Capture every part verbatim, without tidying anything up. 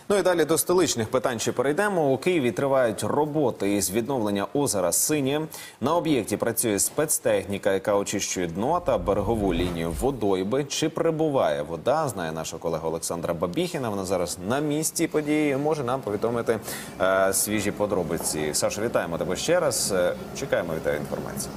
Ну і далі до столичних питань ще перейдемо. У Києві тривають роботи із відновлення озера Синє. На об'єкті працює спецтехніка, яка очищує дно та берегову лінію водойми. Чи прибуває вода, знає наша колега Олександра Бабіхіна. Вона зараз на місці події і може нам повідомити е, свіжі подробиці. Сашо, вітаємо тебе ще раз. Чекаємо від тебе інформацію.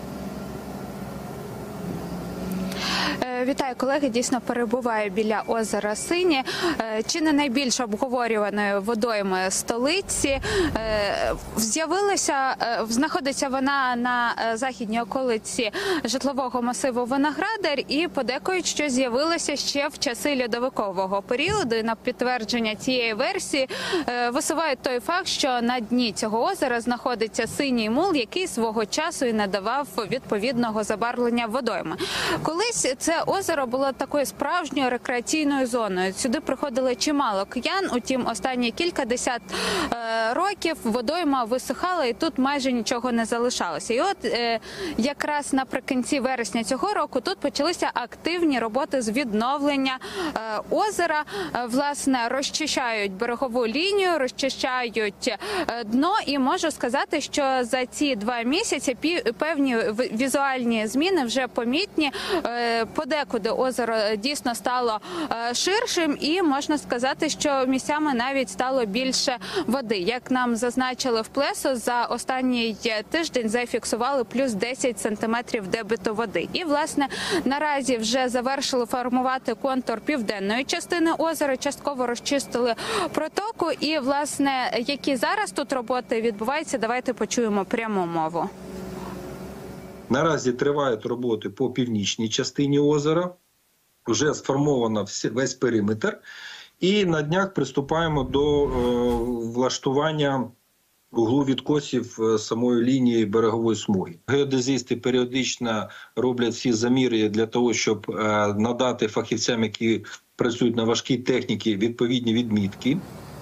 Вітаю, колеги. Дійсно, перебуваю біля озера Синє. Чи не найбільш обговорюваною водоймою столиці. З'явилася, знаходиться вона на західній околиці житлового масиву Виноградар і подекують, що з'явилася ще в часи льодовикового періоду. І на підтвердження цієї версії висувають той факт, що на дні цього озера знаходиться синій мул, який свого часу і надавав відповідного забарвлення водойми. Колись це озеро було такою справжньою рекреаційною зоною. Сюди приходили чимало киян, утім останні кількадесят е, років водойма висихала і тут майже нічого не залишалося. І от е, якраз наприкінці вересня цього року тут почалися активні роботи з відновлення е, озера. Е, власне, розчищають берегову лінію, розчищають е, дно і можу сказати, що за ці два місяці пі, певні візуальні зміни вже помітні. Е, Подекуди озеро дійсно стало ширшим і можна сказати, що місцями навіть стало більше води. Як нам зазначили в Плесо, за останній тиждень зафіксували плюс десять сантиметрів дебіту води. І, власне, наразі вже завершили формувати контур південної частини озера, частково розчистили протоку. І, власне, які зараз тут роботи відбуваються, давайте почуємо пряму мову. Наразі тривають роботи по північній частині озера, вже сформовано весь периметр, і на днях приступаємо до е, влаштування угловідкосів самої лінії берегової смуги. Геодезисти періодично роблять всі заміри для того, щоб е, надати фахівцям, які працюють на важкій техніці, відповідні відмітки.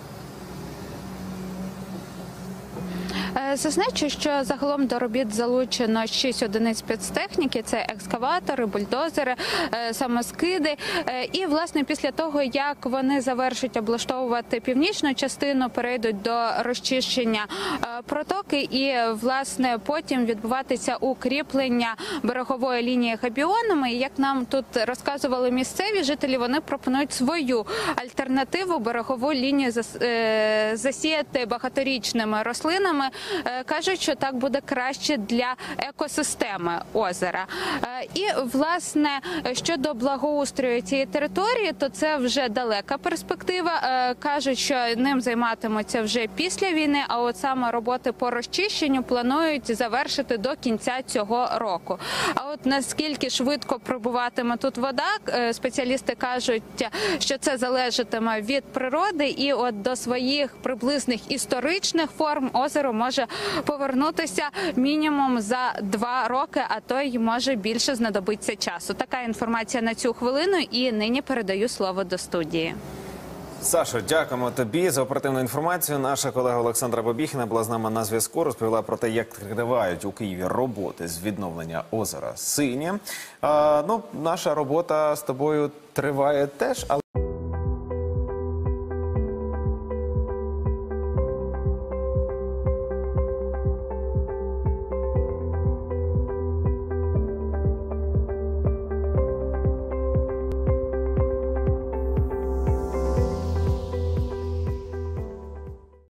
Зазначу, що загалом до робіт залучено шість одиниць спецтехніки, це екскаватори, бульдозери, самоскиди. І, власне, після того, як вони завершать облаштовувати північну частину, перейдуть до розчищення протоки і, власне, потім відбуватися укріплення берегової лінії габіонами. І, як нам тут розказували місцеві жителі, вони пропонують свою альтернативу берегову лінію засіяти багаторічними рослинами. Кажуть, що так буде краще для екосистеми озера. І, власне, щодо благоустрою цієї території, то це вже далека перспектива. Кажуть, що ним займатимуться вже після війни, а от саме роботи по розчищенню планують завершити до кінця цього року. А от наскільки швидко прибуватиме тут вода, спеціалісти кажуть, що це залежатиме від природи, і от до своїх приблизних історичних форм озеро може повернутися мінімум за два роки, а то й може більше знадобиться часу. Така інформація на цю хвилину, і нині передаю слово до студії. Сашо, дякуємо тобі за оперативну інформацію. Наша колега Олександра Бабіхіна була з нами на зв'язку, розповіла про те, як тривають у Києві роботи з відновлення озера Синє. А, ну, наша робота з тобою триває теж, але